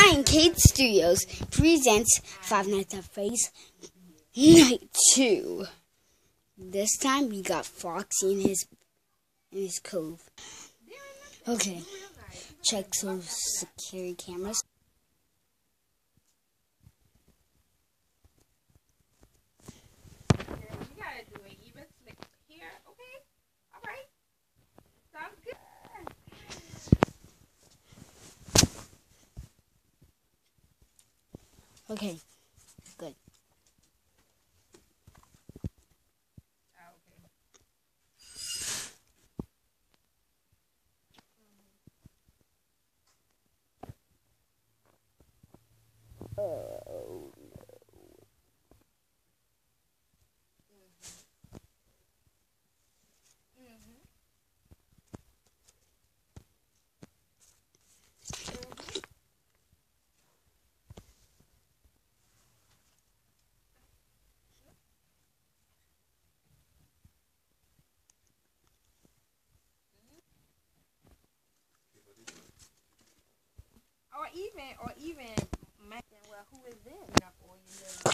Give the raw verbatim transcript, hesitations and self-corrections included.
Lionsgate Studios presents Five Nights at Freddy's Night two. This time we got Foxy in his in his cove. Okay, check some security cameras. Okay, good. Oh. Or even, or even, well, who is this?